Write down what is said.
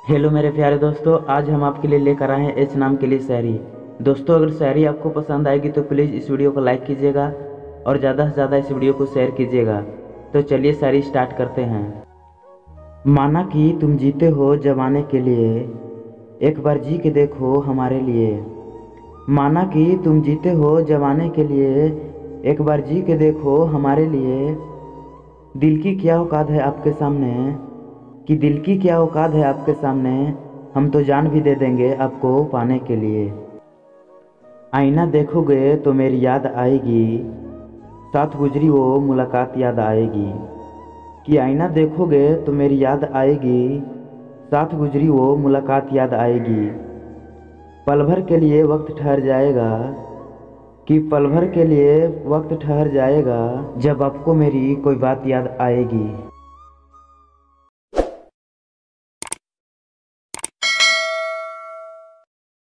Hello मेरे प्यारे दोस्तों, आज हम आपके लिए लेकर आए हैं एच नाम के लिए शायरी। दोस्तों, अगर शायरी आपको पसंद आएगी तो प्लीज़ इस वीडियो को लाइक कीजिएगा और ज़्यादा से ज़्यादा इस वीडियो को शेयर कीजिएगा। तो चलिए शायरी स्टार्ट करते हैं। माना कि तुम जीते हो जमाने के लिए, एक बार जी के देखो हमारे लिए। माना कि तुम जीते हो जमाने के लिए, एक बार जी के देखो हमारे लिए। दिल की क्या औकात है आपके सामने, कि दिल की क्या औकात है आपके सामने। हम तो जान भी दे देंगे आपको पाने के लिए। आईना देखोगे तो मेरी याद आएगी, साथ गुजरी वो मुलाकात याद आएगी। कि आईना देखोगे तो मेरी याद आएगी, साथ गुजरी वो मुलाकात याद आएगी। पल भर के लिए वक्त ठहर जाएगा, कि पल भर के लिए वक्त ठहर जाएगा, जब आपको मेरी कोई बात याद आएगी।